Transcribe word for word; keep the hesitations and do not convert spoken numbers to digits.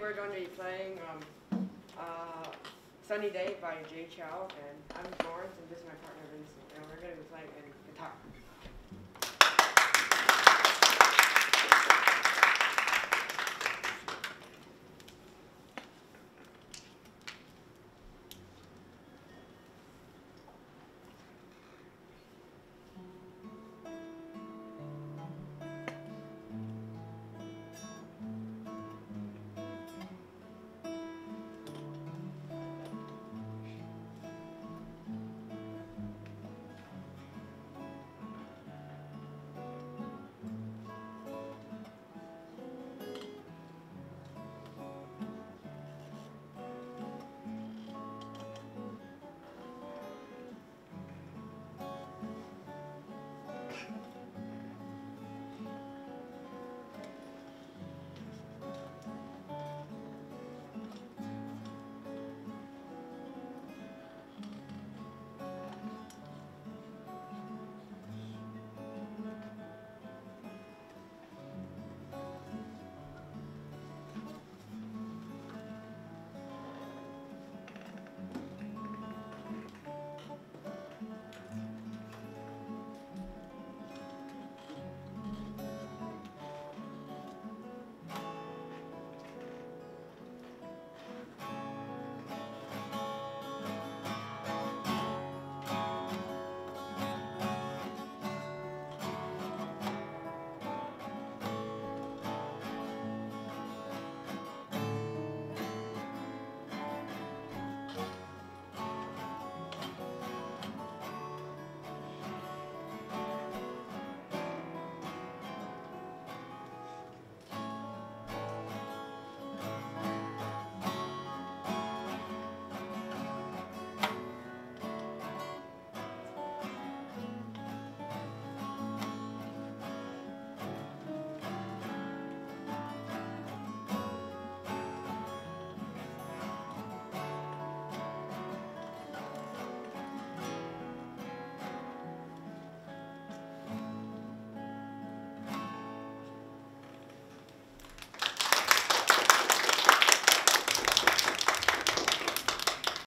we're going to be playing um, uh, Sunny Day by Jay Chow, and I'm Lawrence, and this is my partner Vincent, and we're going to be playing in guitar.